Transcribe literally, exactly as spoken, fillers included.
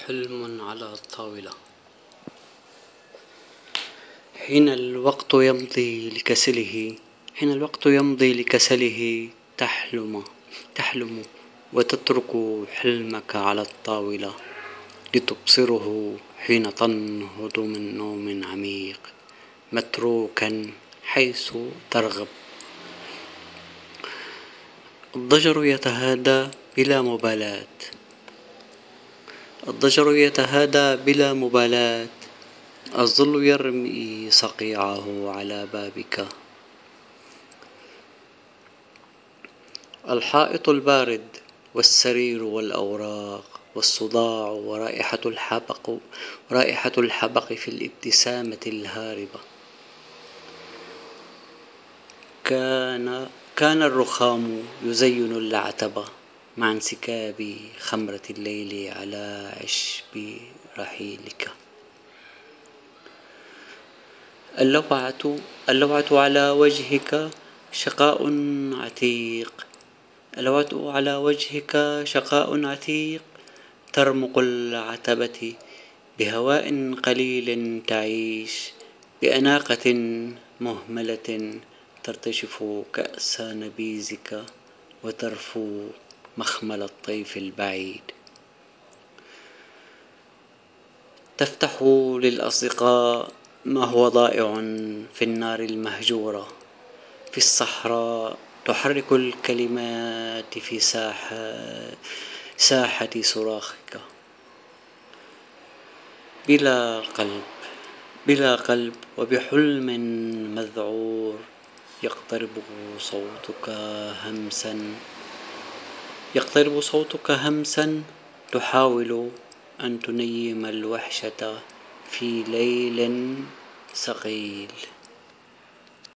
حلم على الطاولة. حين الوقت يمضي لكسله حين الوقت يمضي لكسله تحلم تحلم وتترك حلمك على الطاولة لتبصره حين تنهض من نوم عميق متروكا حيث ترغب. الضجر يتهادى بلا مبالاة الضجر يتهادى بلا مبالاة الظل يرمي صقيعه على بابك. الحائط البارد والسرير والأوراق والصداع ورائحة الحبق ورائحة الحبق في الابتسامة الهاربة. كان كان الرخام يزين العتبة مع انسكاب خمرة الليل على عشب رحيلك. اللوعة اللوعة على وجهك شقاء عتيق اللوعة على وجهك شقاء عتيق ترمق العتبة بهواء قليل تعيش بأناقة مهملة ترتشف كأس نبيذك وترفو مخمل الطيف البعيد. تفتح للأصدقاء ما هو ضائع في النار المهجورة في الصحراء. تحرك الكلمات في ساحة ساحة صراخك بلا قلب بلا قلب وبحلم مذعور. يقترب صوتك همسا يقترب صوتك همسا تحاول أن تنيم الوحشة في ليل ثقيل.